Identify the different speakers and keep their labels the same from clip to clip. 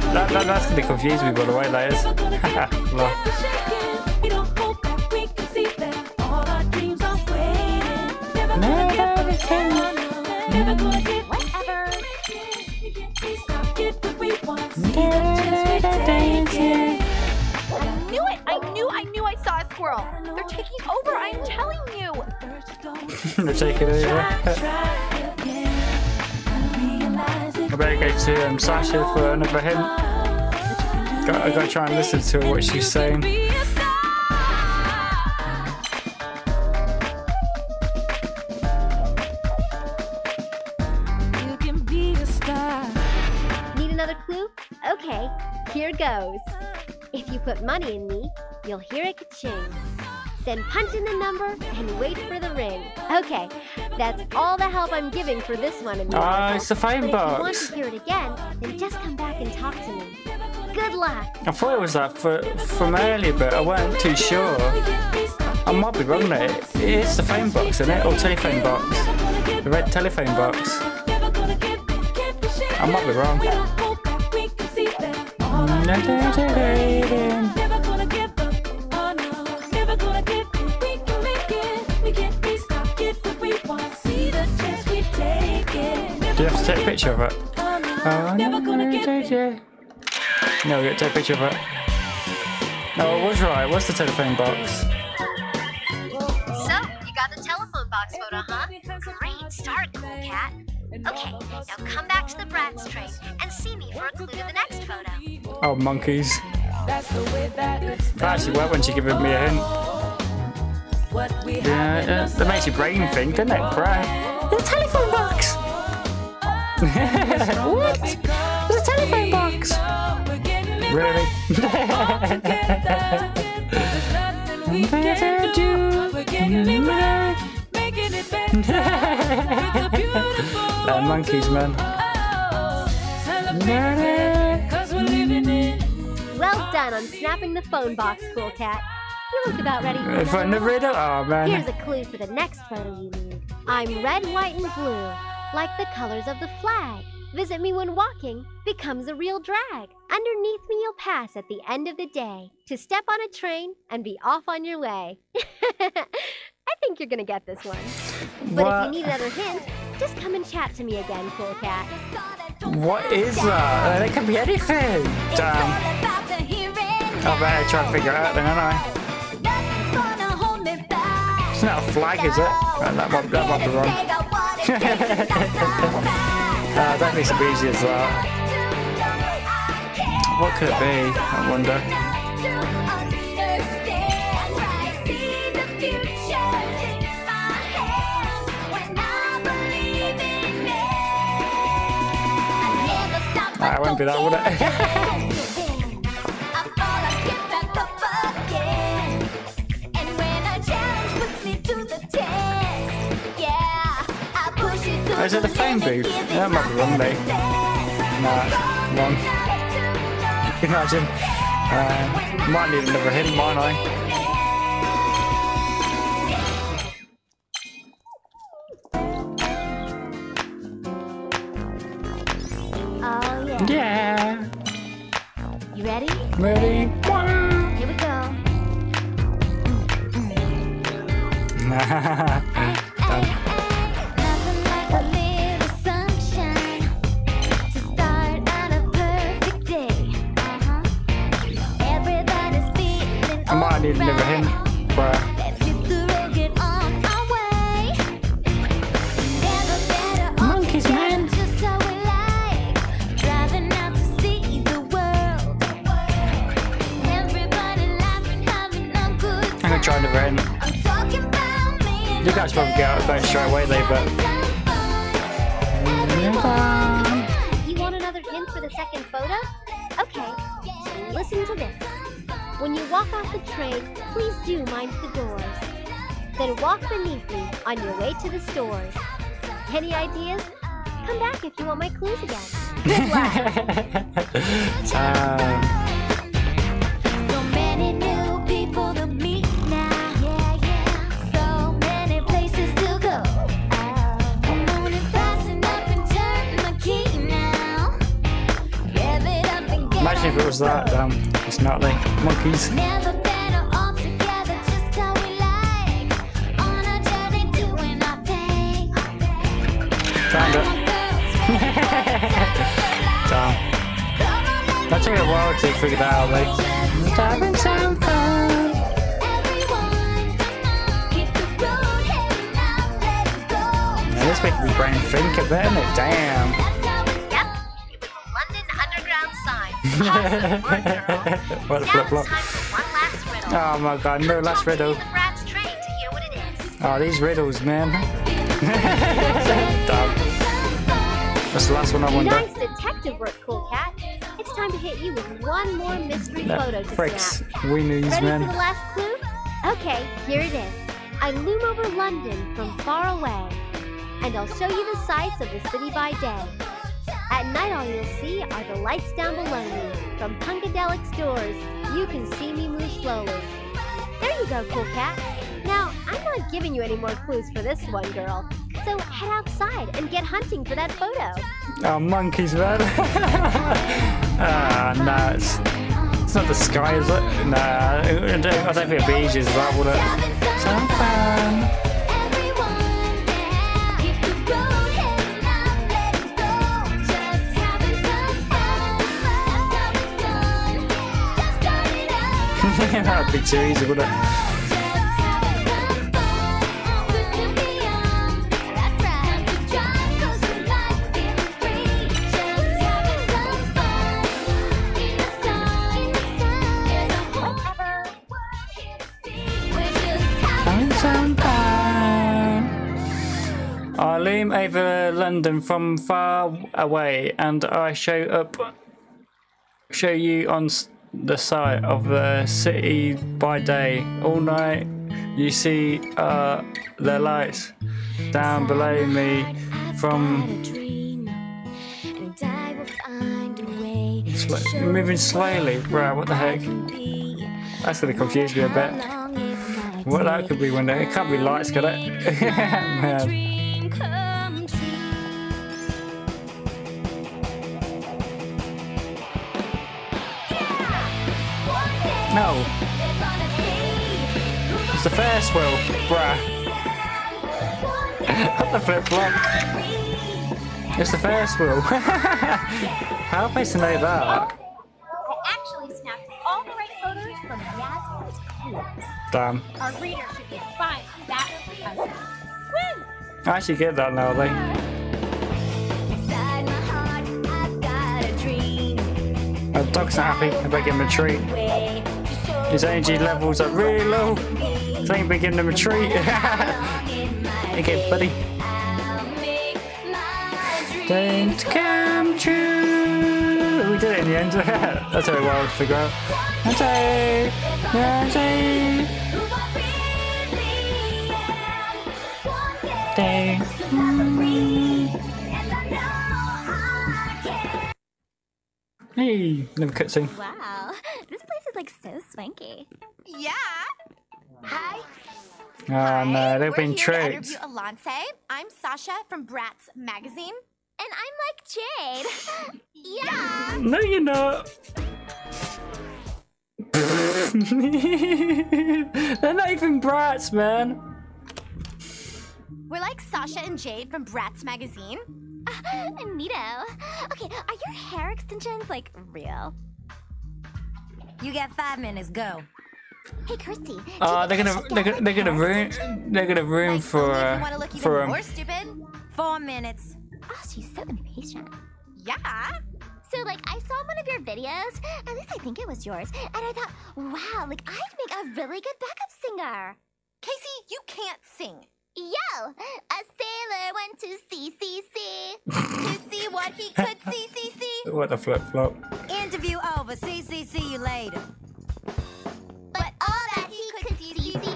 Speaker 1: That's gonna confuse me by the way that is. Lol.
Speaker 2: I knew I saw a squirrel. They're taking over, I'm telling you.
Speaker 1: They're taking over. I better go to Sasha for another hint. I gotta try and listen to what she's saying.
Speaker 3: Need another clue? Okay, here goes. If you put money in me, you'll hear it ka-ching. Then punch in the number and wait for the ring. Okay, that's all the help I'm giving for this one.
Speaker 1: It's the phone
Speaker 3: box. If you want
Speaker 1: box.
Speaker 3: to hear it again, then just come back and talk to me. Good luck.
Speaker 1: I thought it was that from earlier, but I wasn't too sure. I might be wrong there. It's the phone box, isn't it? Or telephone box. The red telephone box. I might be wrong. Do you have to take a picture of it? Oh, no, we got to take a picture of it. No, I was right. What's the telephone box?
Speaker 3: So, you got the telephone box photo, huh? Great start, cool cat. Okay, now come back to the Bratz train and see me for a clue to the next photo.
Speaker 1: Oh, monkeys. That actually worked when she gave me a hint. Yeah, that makes your brain think, doesn't it? Right. There's a telephone box! What? There's a telephone box! Really? Monkeys, man.
Speaker 3: Well done on snapping the phone box, cool cat. You look about ready for
Speaker 1: If I
Speaker 3: another
Speaker 1: never read it, oh man.
Speaker 3: Here's a clue for the next photo you need. I'm red, white, and blue, like the colors of the flag. Visit me when walking becomes a real drag. Underneath me you'll pass at the end of the day to step on a train and be off on your way. I think you're gonna get this one. But if you need another hint, just come and chat to me again, cool cat.
Speaker 1: What is that? It can be anything. Damn. I better try and figure it out then, aren't I? It's not a flag, is it? That might be wrong. I don't think it's as easy as that. What could it be? I wonder. It won't be that, would it? Is it the phone booth? Yeah, that might be wrong, though. Nah, wrong. Imagine. Might need another hint, might I?
Speaker 3: Oh, yeah.
Speaker 1: Yeah.
Speaker 3: You ready?
Speaker 1: Ready?
Speaker 3: Here we go.
Speaker 1: Done. I might need another hint, bruh. Monkeys, man. I'm gonna try another hint. You guys probably get out of bed straight away, though, but.
Speaker 3: You want another hint for the second photo? Okay, listen to this. When you walk off the train, please do mind the doors. Then walk beneath me on your way to the stores. Any ideas? Come back if you want my clues again. Good luck. So many new people to meet now. Yeah, yeah. So many places to go. I'm only passing up and turn my key now. Rev it up and get
Speaker 1: Imagine if it was that. It's not like monkeys. Found it. Damn. That took a while to figure that out, like. Having some fun. Yeah, this makes me brain think a bit, isn't it? Damn.
Speaker 3: Yep, it was the London Underground sign. Awesome work, girl.
Speaker 1: What a
Speaker 3: Now
Speaker 1: flip-flop.
Speaker 3: it's time for one last riddle.
Speaker 1: Oh my god, no last riddle.
Speaker 3: Talk to the Bratz train to hear what it is.
Speaker 1: Oh, these riddles, man. Damn. That's the last one I wonder.
Speaker 3: Nice detective work, Cool Cat. It's time to hit you with one more mystery photo to
Speaker 1: Fricks.
Speaker 3: snap.
Speaker 1: We news,
Speaker 3: Ready
Speaker 1: man.
Speaker 3: for the last clue? Okay, here it is. I loom over London from far away, and I'll show you the sights of the city by day. At night all you'll see are the lights down below me. From Punkadelic stores, you can see me move slowly. There you go, Cool Cat. Now, I'm not giving you any more clues for this one, girl. So head outside and get hunting for that photo.
Speaker 1: Oh, monkeys, man. Ah, nah, it's not the sky, is it? Nah, I don't think it'd be easy as well, would it? Some fun. That'd be too easy, wouldn't it? I loom over London from far away, and I show you on the side of the city by day. All night you see the lights down below me from moving slowly. Bro, what the heck? That's gonna confuse me a bit. What that could be when it can't be lights, could it? Man. No. It's the Ferris wheel, bruh. What the flip flop? It's the Ferris wheel. How am I supposed to know that?
Speaker 2: I actually snapped all the right photos from Yasmin's clues.
Speaker 1: Damn.
Speaker 2: Our reader should get 5 on that puzzle. Woo!
Speaker 1: I actually get that now, like. The dog's not happy. I better give him a treat. His energy levels are really low. So I ain't been giving him a treat. Okay, buddy. Dreams come true. We did it in the end. That's very wild to figure out. Hey, never cutscene.
Speaker 4: Wow, this place is like so swanky.
Speaker 2: Yeah. Hi.
Speaker 1: Oh no, they've
Speaker 2: We're
Speaker 1: been
Speaker 2: here to
Speaker 1: tricked.
Speaker 2: interview Alonce. I'm Sasha from Bratz Magazine.
Speaker 4: And I'm like Jade. Yeah.
Speaker 1: No, you're not. They're not even brats, man.
Speaker 2: We're like Sasha and Jade from Bratz Magazine.
Speaker 4: Neato. Okay, are your hair extensions like real?
Speaker 5: You got 5 minutes. Go.
Speaker 4: Hey, Kirsty.
Speaker 1: They're gonna room
Speaker 2: Like,
Speaker 1: for
Speaker 2: only if you want to look even
Speaker 1: for
Speaker 2: more stupid.
Speaker 5: 4 minutes.
Speaker 4: Oh, she's so impatient.
Speaker 2: Yeah.
Speaker 4: So, like, I saw one of your videos, at least I think it was yours, and I thought, wow, like, I'd make a really good backup singer.
Speaker 2: Casey, you can't sing.
Speaker 4: Yo, a sailor went to CCC.
Speaker 2: To see what he could see.
Speaker 1: what the flip flop.
Speaker 5: Interview over. See you later.
Speaker 4: But all that he could see was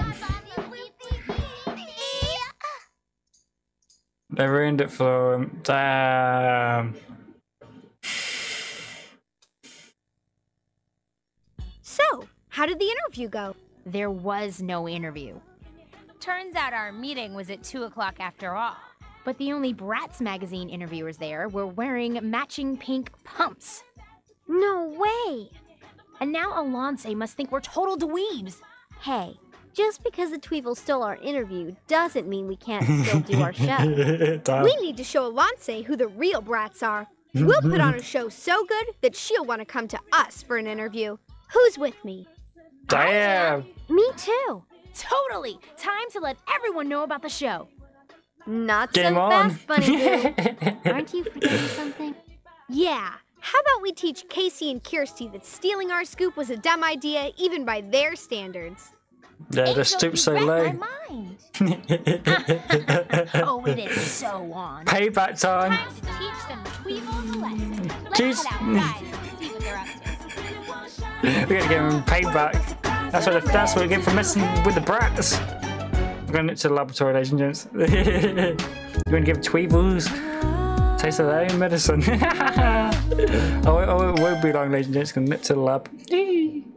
Speaker 1: They ruined it for him. Damn.
Speaker 6: So, how did the interview go?
Speaker 7: There was no interview. Turns out our meeting was at 2 o'clock after all. But the only Bratz magazine interviewers there were wearing matching pink pumps.
Speaker 6: No way.
Speaker 7: And now Alonce must think we're total dweebs.
Speaker 3: Hey, just because the Tweevil stole our interview doesn't mean we can't still do our show.
Speaker 1: Damn.
Speaker 6: We need to show Alonce who the real brats are. We'll put on a show so good that she'll want to come to us for an interview. Who's with me?
Speaker 1: Damn.
Speaker 3: Me too.
Speaker 7: Totally. Time to let everyone know about the show.
Speaker 6: Not
Speaker 1: Game
Speaker 6: so
Speaker 1: on.
Speaker 6: fast, Bunny Boo.
Speaker 3: Aren't you forgetting something?
Speaker 6: Yeah. How about we teach Casey and Kirsty that stealing our scoop was a dumb idea even by their standards?
Speaker 1: Yeah, the
Speaker 7: Angel,
Speaker 1: stoop's
Speaker 7: you
Speaker 1: so
Speaker 7: read
Speaker 1: low.
Speaker 7: my mind. Oh, it is so on.
Speaker 1: Payback time.
Speaker 2: Time to teach them Tweevils a lesson. Let's
Speaker 1: Jeez.
Speaker 2: head outside and see what they're up to.
Speaker 1: We gotta give him payback. That's what we get for messing with the brats. We're going to the laboratory, ladies and gents. You want to give Tweevils taste of their own medicine? Oh, it won't be long, ladies and gents. Going to nip to the lab.